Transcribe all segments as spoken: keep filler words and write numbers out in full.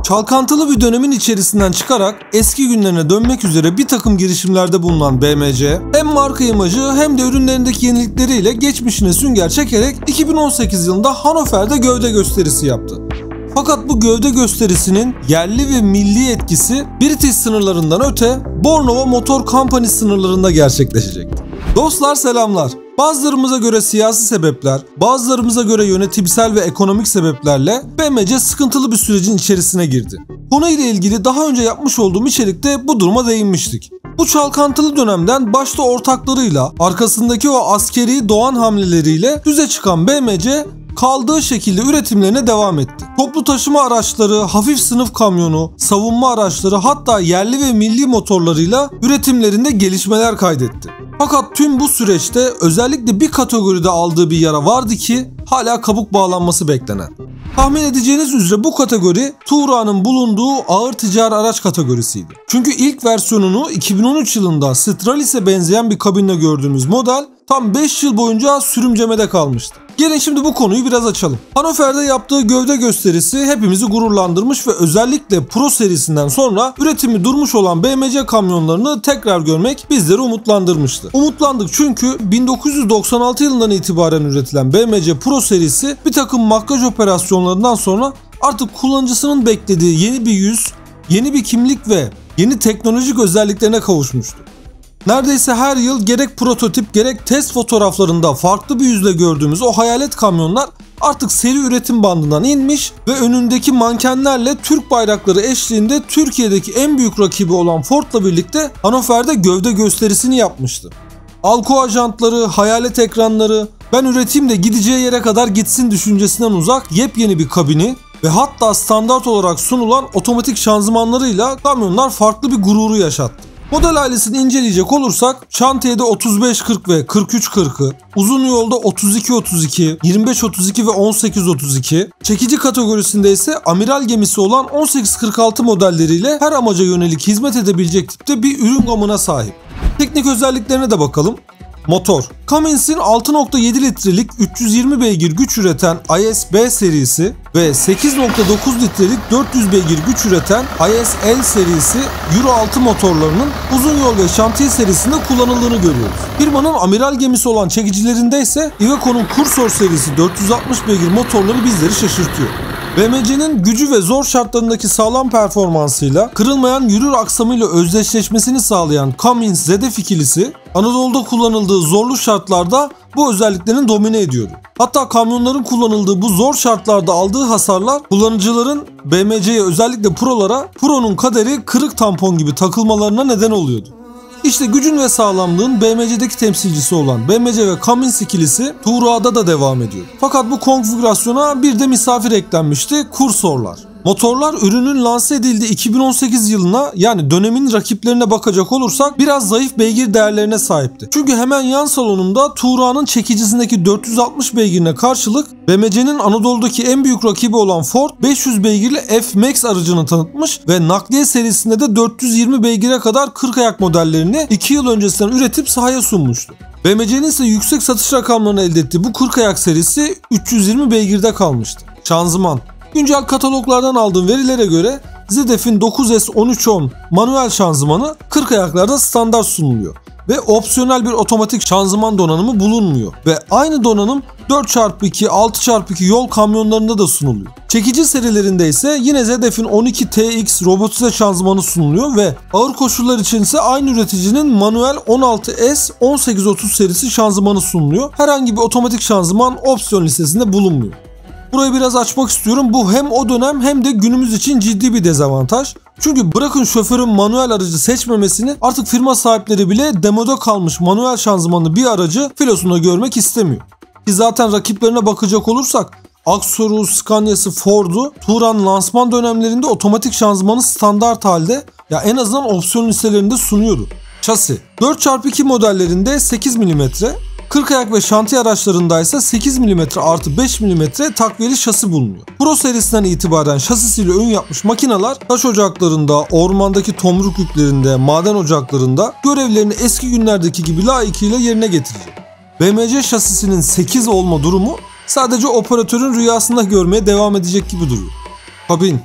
Çalkantılı bir dönemin içerisinden çıkarak eski günlerine dönmek üzere bir takım girişimlerde bulunan B M C, hem marka imajı hem de ürünlerindeki yenilikleriyle geçmişine sünger çekerek iki bin on sekiz yılında Hannover'de gövde gösterisi yaptı. Fakat bu gövde gösterisinin yerli ve milli etkisi British sınırlarından öte Bornova Motor Company sınırlarında gerçekleşecekti. Dostlar selamlar. Bazılarımıza göre siyasi sebepler, bazılarımıza göre yönetimsel ve ekonomik sebeplerle B M C sıkıntılı bir sürecin içerisine girdi. Konuyla ilgili daha önce yapmış olduğum içerikte bu duruma değinmiştik. Bu çalkantılı dönemden başta ortaklarıyla, arkasındaki o askeri doğan hamleleriyle düze çıkan B M C kaldığı şekilde üretimlerine devam etti. Toplu taşıma araçları, hafif sınıf kamyonu, savunma araçları, hatta yerli ve milli motorlarıyla üretimlerinde gelişmeler kaydetti. Fakat tüm bu süreçte özellikle bir kategoride aldığı bir yara vardı ki hala kabuk bağlanması beklenen. Tahmin edeceğiniz üzere bu kategori Tuğra'nın bulunduğu ağır ticari araç kategorisiydi. Çünkü ilk versiyonunu iki bin on üç yılında Stralis'e benzeyen bir kabinle gördüğümüz model tam beş yıl boyunca sürümcemede kalmıştı. Gelin şimdi bu konuyu biraz açalım. Hannover'de yaptığı gövde gösterisi hepimizi gururlandırmış ve özellikle Pro serisinden sonra üretimi durmuş olan B M C kamyonlarını tekrar görmek bizleri umutlandırmıştı. Umutlandık çünkü bin dokuz yüz doksan altı yılından itibaren üretilen B M C Pro serisi bir takım makyaj operasyonlarından sonra artık kullanıcısının beklediği yeni bir yüz, yeni bir kimlik ve yeni teknolojik özelliklerine kavuşmuştu. Neredeyse her yıl gerek prototip gerek test fotoğraflarında farklı bir yüzle gördüğümüz o hayalet kamyonlar artık seri üretim bandından inmiş ve önündeki mankenlerle Türk bayrakları eşliğinde Türkiye'deki en büyük rakibi olan Ford'la birlikte Hannover'de gövde gösterisini yapmıştı. Alcoa jantları, hayalet ekranları, ben üreteyim de gideceği yere kadar gitsin düşüncesinden uzak yepyeni bir kabini ve hatta standart olarak sunulan otomatik şanzımanlarıyla kamyonlar farklı bir gururu yaşattı. Model ailesini inceleyecek olursak şantiyede otuz beş kırk ve kırk üç kırkı, uzun yolda otuz iki otuz iki, yirmi beş otuz iki ve on sekiz otuz iki, çekici kategorisinde ise amiral gemisi olan on sekiz kırk altı modelleriyle her amaca yönelik hizmet edebilecek tipte bir ürün gamına sahip. Teknik özelliklerine de bakalım. Motor. Cummins'in altı nokta yedi litrelik üç yüz yirmi beygir güç üreten I S B serisi ve sekiz nokta dokuz litrelik dört yüz beygir güç üreten I S L serisi Euro altı motorlarının uzun yol ve şantiye serisinde kullanıldığını görüyoruz. Firmanın amiral gemisi olan çekicilerinde ise Iveco'nun Cursor serisi dört yüz altmış beygir motorları bizleri şaşırtıyor. B M C'nin gücü ve zor şartlarındaki sağlam performansıyla kırılmayan yürür aksamıyla özdeşleşmesini sağlayan Cummins Z F ikilisi Anadolu'da kullanıldığı zorlu şartlarda bu özelliklerini domine ediyordu. Hatta kamyonların kullanıldığı bu zor şartlarda aldığı hasarlar kullanıcıların B M C'ye özellikle Pro'lara Pro'nun kaderi kırık tampon gibi takılmalarına neden oluyordu. İşte gücün ve sağlamlığın B M C'deki temsilcisi olan B M C ve Cummins ikilisi Tuğra'da da devam ediyor. Fakat bu konfigürasyona bir de misafir eklenmişti: Cursor'lar. Motorlar ürünün lanse edildiği iki bin on sekiz yılına, yani dönemin rakiplerine bakacak olursak biraz zayıf beygir değerlerine sahipti. Çünkü hemen yan salonunda Tuğra'nın çekicisindeki dört yüz altmış beygirine karşılık B M C'nin Anadolu'daki en büyük rakibi olan Ford beş yüz beygirli F-Max aracını tanıtmış ve nakliye serisinde de dört yüz yirmi beygire kadar kırk ayak modellerini iki yıl öncesinden üretip sahaya sunmuştu. B M C'nin ise yüksek satış rakamlarını elde ettiği bu kırk ayak serisi üç yüz yirmi beygirde kalmıştı. Şanzıman. Güncel kataloglardan aldığım verilere göre Z F'in dokuz S on üç on manuel şanzımanı kırk ayaklarda standart sunuluyor ve opsiyonel bir otomatik şanzıman donanımı bulunmuyor ve aynı donanım dört çarpı iki, altı çarpı iki yol kamyonlarında da sunuluyor. Çekici serilerinde ise yine Z F'in on iki T X robotize şanzımanı sunuluyor ve ağır koşullar için ise aynı üreticinin manuel on altı S on sekiz otuz serisi şanzımanı sunuluyor. Herhangi bir otomatik şanzıman opsiyon listesinde bulunmuyor. Burayı biraz açmak istiyorum. Bu hem o dönem hem de günümüz için ciddi bir dezavantaj. Çünkü bırakın şoförün manuel aracı seçmemesini, artık firma sahipleri bile demoda kalmış manuel şanzımanlı bir aracı filosunda görmek istemiyor. Ki zaten rakiplerine bakacak olursak Axor'u, Scania'sı, Ford'u Turan lansman dönemlerinde otomatik şanzımanı standart halde, ya en azından opsiyon listelerinde sunuyordu. Şasi. dört çarpı iki modellerinde sekiz milimetre, kırk ayak ve şantiye araçlarında ise sekiz milimetre artı beş milimetre takviyeli şasi bulunuyor. Pro serisinden itibaren şasisiyle ön yapmış makineler taş ocaklarında, ormandaki tomruk yüklerinde, maden ocaklarında görevlerini eski günlerdeki gibi layıkıyla yerine getirecek. B M C şasisinin sekiz olma durumu sadece operatörün rüyasında görmeye devam edecek gibi duruyor. Kabin.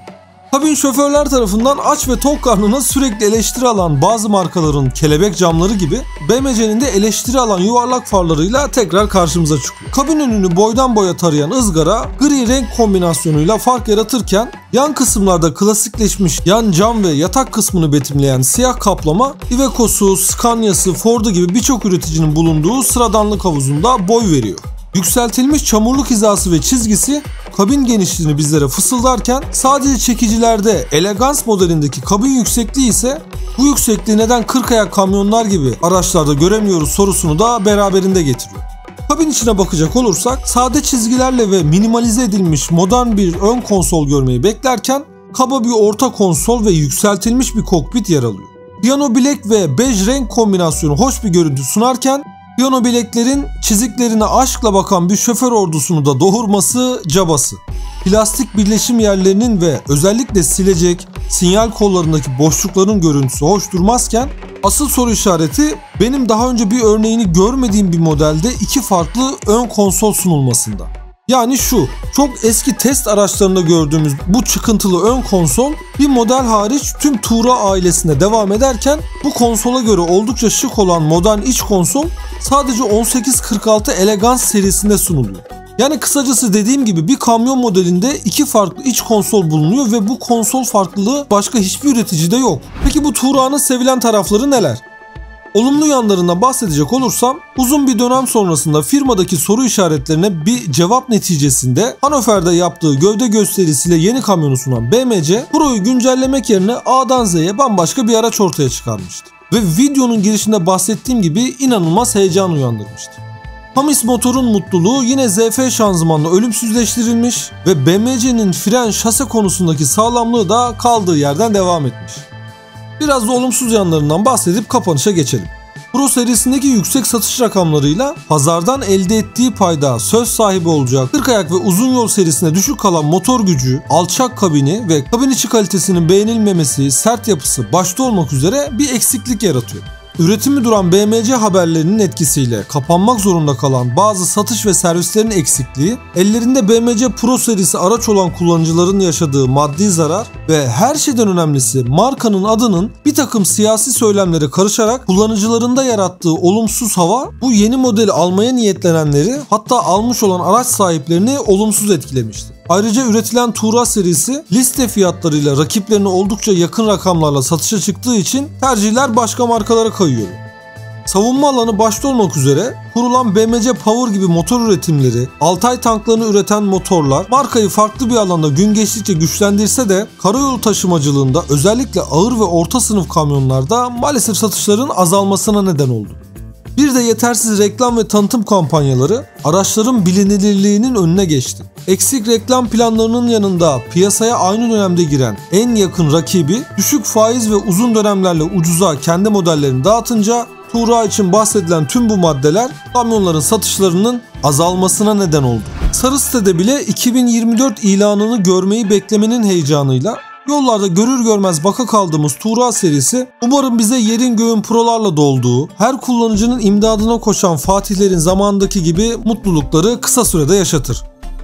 Kabin şoförler tarafından aç ve tok karnına sürekli eleştiri alan bazı markaların kelebek camları gibi B M C'nin de eleştiri alan yuvarlak farlarıyla tekrar karşımıza çıkıyor. Kabin önünü boydan boya tarayan ızgara gri renk kombinasyonuyla fark yaratırken yan kısımlarda klasikleşmiş yan cam ve yatak kısmını betimleyen siyah kaplama Iveco'su, Scania'sı, Ford'u gibi birçok üreticinin bulunduğu sıradanlık havuzunda boy veriyor. Yükseltilmiş çamurluk hizası ve çizgisi kabin genişliğini bizlere fısıldarken sadece çekicilerde elegans modelindeki kabin yüksekliği ise bu yüksekliği neden kırk ayak kamyonlar gibi araçlarda göremiyoruz sorusunu da beraberinde getiriyor. Kabin içine bakacak olursak sade çizgilerle ve minimalize edilmiş modern bir ön konsol görmeyi beklerken kaba bir orta konsol ve yükseltilmiş bir kokpit yer alıyor. Piyano bilek ve bej renk kombinasyonu hoş bir görüntü sunarken piyano bileklerin çiziklerine aşkla bakan bir şoför ordusunu da doğurması cabası. Plastik birleşim yerlerinin ve özellikle silecek, sinyal kollarındaki boşlukların görüntüsü hoş durmazken asıl soru işareti benim daha önce bir örneğini görmediğim bir modelde iki farklı ön konsol sunulmasında. Yani şu, çok eski test araçlarında gördüğümüz bu çıkıntılı ön konsol bir model hariç tüm Tuğra ailesine devam ederken bu konsola göre oldukça şık olan modern iç konsol sadece on sekiz kırk altı Elegance serisinde sunuluyor. Yani kısacası dediğim gibi bir kamyon modelinde iki farklı iç konsol bulunuyor ve bu konsol farklılığı başka hiçbir üreticide yok. Peki bu Tuğra'nın sevilen tarafları neler? Olumlu yanlarından bahsedecek olursam uzun bir dönem sonrasında firmadaki soru işaretlerine bir cevap neticesinde Hannover'de yaptığı gövde gösterisiyle yeni kamyonu sunan B M C Pro'yu güncellemek yerine A'dan Z'ye bambaşka bir araç ortaya çıkarmıştı. Ve videonun girişinde bahsettiğim gibi inanılmaz heyecan uyandırmıştı. Hamis motorun mutluluğu yine Z F şanzımanla ölümsüzleştirilmiş ve B M C'nin fren şase konusundaki sağlamlığı da kaldığı yerden devam etmiş. Biraz da olumsuz yanlarından bahsedip kapanışa geçelim. Pro serisindeki yüksek satış rakamlarıyla pazardan elde ettiği payda söz sahibi olacak kırk ayak ve uzun yol serisine düşük kalan motor gücü, alçak kabini ve kabin içi kalitesinin beğenilmemesi, sert yapısı başta olmak üzere bir eksiklik yaratıyor. Üretimi duran B M C haberlerinin etkisiyle kapanmak zorunda kalan bazı satış ve servislerin eksikliği, ellerinde B M C Pro serisi araç olan kullanıcıların yaşadığı maddi zarar ve her şeyden önemlisi markanın adının bir takım siyasi söylemlere karışarak kullanıcılarında yarattığı olumsuz hava bu yeni modeli almaya niyetlenenleri hatta almış olan araç sahiplerini olumsuz etkilemişti. Ayrıca üretilen Tuğra serisi liste fiyatlarıyla rakiplerine oldukça yakın rakamlarla satışa çıktığı için tercihler başka markalara kayıyor. Savunma alanı başta olmak üzere kurulan B M C Power gibi motor üretimleri, Altay tanklarını üreten motorlar markayı farklı bir alanda gün geçtikçe güçlendirse de karayolu taşımacılığında özellikle ağır ve orta sınıf kamyonlarda maalesef satışların azalmasına neden oldu. Bir de yetersiz reklam ve tanıtım kampanyaları araçların bilinirliğinin önüne geçti. Eksik reklam planlarının yanında piyasaya aynı dönemde giren en yakın rakibi düşük faiz ve uzun dönemlerle ucuza kendi modellerini dağıtınca Tuğra için bahsedilen tüm bu maddeler kamyonların satışlarının azalmasına neden oldu. Sarı sitede bile iki bin yirmi dört ilanını görmeyi beklemenin heyecanıyla yollarda görür görmez baka kaldığımız Tuğra serisi umarım bize yerin göğün prolarla dolduğu, her kullanıcının imdadına koşan Fatihlerin zamanındaki gibi mutlulukları kısa sürede yaşatır.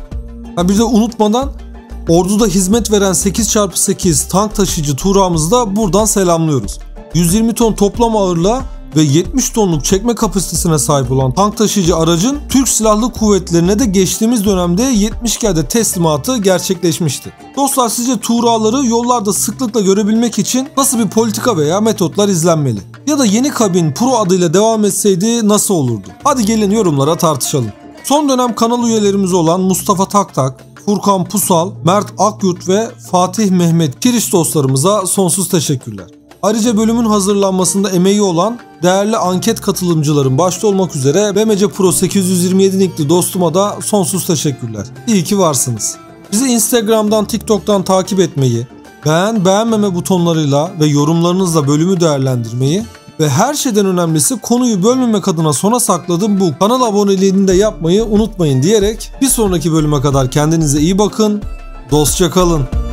Ha bir de unutmadan orduda hizmet veren sekiz çarpı sekiz tank taşıyıcı Tuğra'mızı da buradan selamlıyoruz. yüz yirmi ton toplam ağırlığa ve yetmiş tonluk çekme kapasitesine sahip olan tank taşıyıcı aracın Türk Silahlı Kuvvetlerine de geçtiğimiz dönemde yetmiş kere teslimatı gerçekleşmişti. Dostlar sizce Tuğra'ları yollarda sıklıkla görebilmek için nasıl bir politika veya metotlar izlenmeli? Ya da yeni kabin Pro adıyla devam etseydi nasıl olurdu? Hadi gelin yorumlara tartışalım. Son dönem kanal üyelerimiz olan Mustafa Taktak, Furkan Pusal, Mert Akyurt ve Fatih Mehmet Kiriş dostlarımıza sonsuz teşekkürler. Ayrıca bölümün hazırlanmasında emeği olan değerli anket katılımcıların başta olmak üzere B M C Pro sekiz yüz yirmi yedi nickli dostuma da sonsuz teşekkürler. İyi ki varsınız. Bizi Instagram'dan, TikTok'tan takip etmeyi, beğen beğenmeme butonlarıyla ve yorumlarınızla bölümü değerlendirmeyi ve her şeyden önemlisi konuyu bölmemek adına sona sakladığım bu kanal aboneliğini de yapmayı unutmayın diyerek bir sonraki bölüme kadar kendinize iyi bakın, dostça kalın.